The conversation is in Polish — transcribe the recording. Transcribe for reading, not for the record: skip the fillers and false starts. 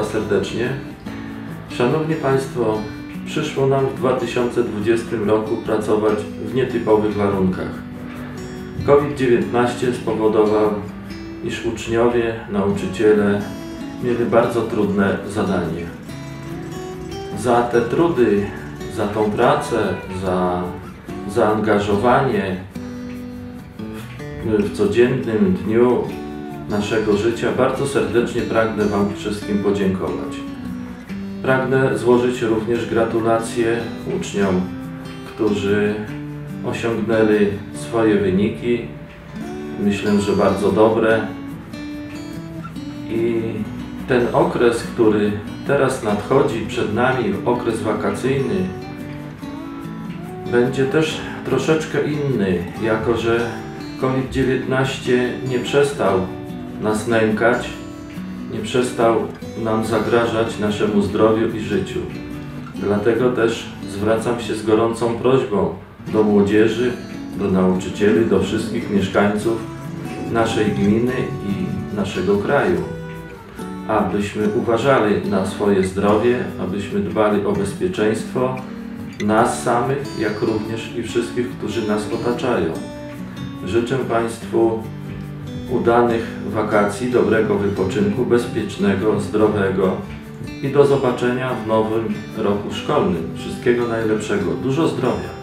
serdecznie. Szanowni Państwo, przyszło nam w 2020 roku pracować w nietypowych warunkach. COVID-19 spowodował, iż uczniowie, nauczyciele mieli bardzo trudne zadanie. Za te trudy, za tą pracę, za zaangażowanie w codziennym dniu naszego życia bardzo serdecznie pragnę Wam wszystkim podziękować. Pragnę złożyć również gratulacje uczniom, którzy osiągnęli swoje wyniki. Myślę, że bardzo dobre. I ten okres, który teraz nadchodzi przed nami, okres wakacyjny, będzie też troszeczkę inny, jako że COVID-19 nie przestał nas nękać, nie przestał nam zagrażać naszemu zdrowiu i życiu. Dlatego też zwracam się z gorącą prośbą do młodzieży, do nauczycieli, do wszystkich mieszkańców naszej gminy i naszego kraju, abyśmy uważali na swoje zdrowie, abyśmy dbali o bezpieczeństwo nas samych, jak również i wszystkich, którzy nas otaczają. Życzę Państwu udanych wakacji, dobrego wypoczynku, bezpiecznego, zdrowego i do zobaczenia w nowym roku szkolnym. Wszystkiego najlepszego. Dużo zdrowia.